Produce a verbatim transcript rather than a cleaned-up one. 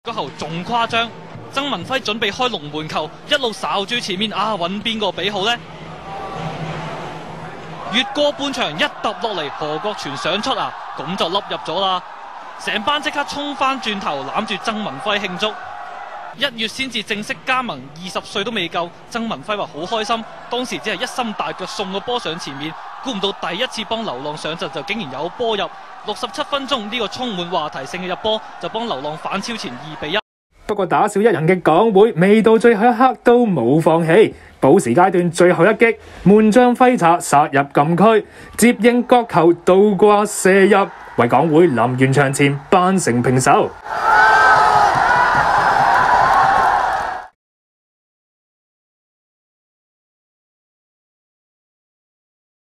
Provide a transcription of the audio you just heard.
嗰後仲誇張，曾文輝準備開龍門球，一路睄住前面啊，揾邊個俾好呢？越過半場一揼落嚟，何國全想出啊，咁就笠入咗啦！成班即刻衝翻轉頭攬住曾文輝慶祝。一月先至正式加盟，二十歲都未夠，曾文輝話好開心，當時只係一心大腳送個波上前面，估唔到第一次幫流浪上陣就竟然有波入。六十七分鐘呢個充滿話題性嘅入波就幫流浪反超前二比一。 不過打少一人嘅港會未到最後一刻都冇放棄，補時階段最後一擊，門將揮灑殺入禁區，接應角球倒掛射入，為港會臨完場前扳成平手。